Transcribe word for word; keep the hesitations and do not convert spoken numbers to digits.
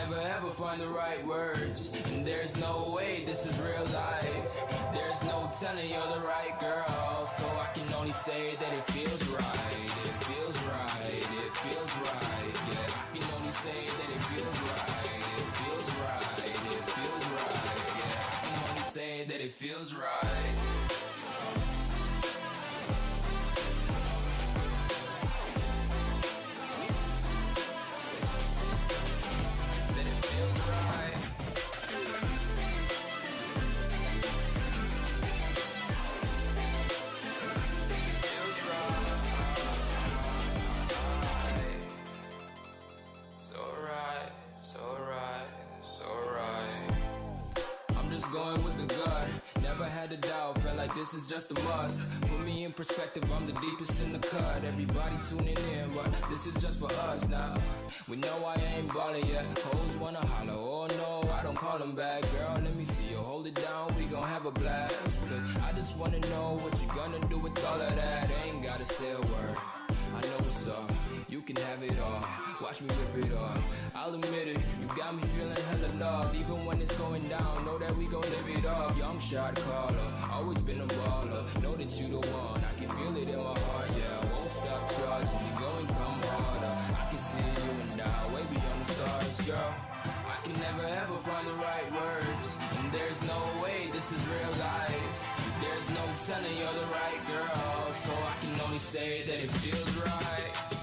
never ever find the right words, and there's no way this is real life. There's no telling you're the right girl, so I can only say that it feels right. It feels right, it feels right. Yeah, I can only say that it feels right. It feels right, it feels right. Yeah, I can only say that it feels right. Going with the gut, never had a doubt, felt like this is just a must. Put me in perspective, I'm the deepest in the cut. Everybody tuning in, but this is just for us now. We know I ain't ballin' yet, hoes wanna holler, oh no, I don't call them back. Girl, let me see you hold it down, we gon' have a blast. Cause I just wanna know what you gonna do with all of that. Ain't gotta say a word, I know what's up, you can have it all. Watch me rip it off, I'll admit it, you got me feeling hella loved. Even when it's going down, know that we gon' live it up. Young shot caller, always been a baller. Know that you the one, I can feel it in my heart. Yeah, I won't stop charging, we go and come harder. I can see you and I, way beyond the stars, girl. I can never ever find the right words, and there's no way this is real life. There's no telling you're the right girl, so I can only say that it feels right.